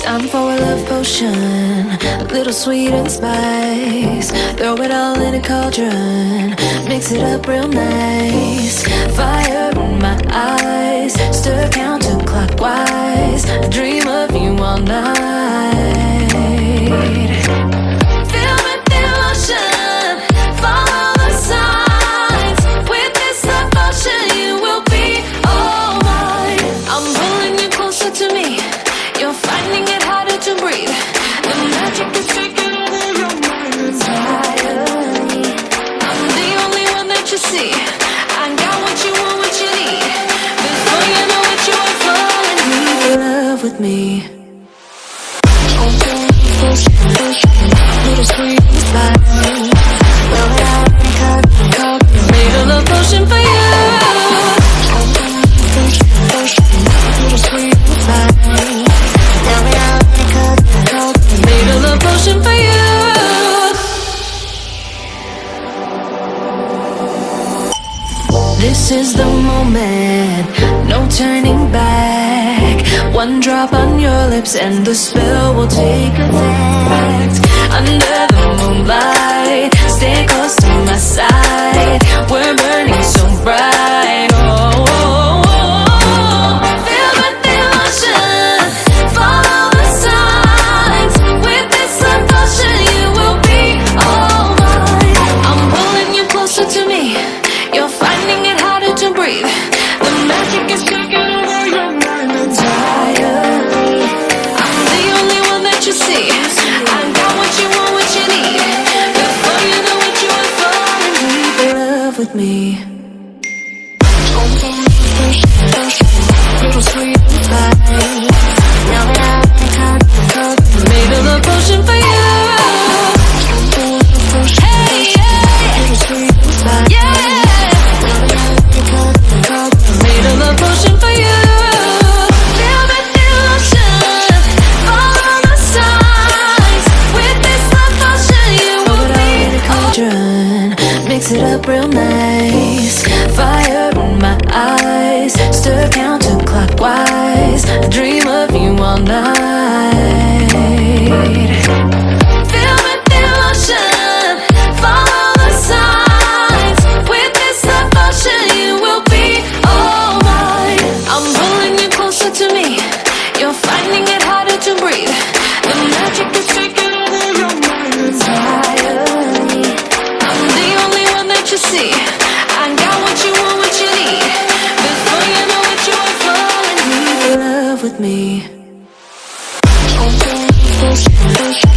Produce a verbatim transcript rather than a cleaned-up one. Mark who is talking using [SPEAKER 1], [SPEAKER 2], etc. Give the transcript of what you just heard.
[SPEAKER 1] Time for a love potion, a little sweet and spice. Throw it all in a cauldron, mix it up real nice. Fire in my eyes, stir counterclockwise. I dream of you all night. Fill with devotion, follow the signs. With this devotion, you will be all mine. I'm pulling you closer to me. You're finding it harder to breathe. The magic is taking over your mind entirely. I'm the only one that you see. I got what you want, what you need. Before you know it, you are falling deep in love with me. Little sweet spice. Throw it out and cut, cut. Made a love potion for you. Little sweet spice. Made a love potion for you. This is the moment, no turning back. One drop on your lips and the spell will take effect. Under the moonlight, stay close to my side. We're burning so bright. Oh, oh, oh, oh. Feel the devotion, follow the signs. With this devotion, you will be all mine. I'm pulling you closer to me. You're finding it harder to breathe. The magic is taking over your mind entirely. I'm the only one that you see. I got what you want, what you need. Before you know it, you are falling deep in love with me. Little sweet spice. Now that I can cut, made a love potion for you. Hey, yeah. Little sweet spice. Yeah. Made a love potion for you. Feel the devotion, follow the signs. With this love potion, you will be cauldron. Mix it up real nice. Fire in my eyes, stir counterclockwise. I dream of you all night. Feel the devotion, follow the signs. With this devotion, you will be all mine. I'm pulling you closer to me. You're finding it harder to breathe. The magic is taking over your mind entirely. I'm the only one that you see. I got what you want, what you need. Before you know it, you are falling deep in love with me.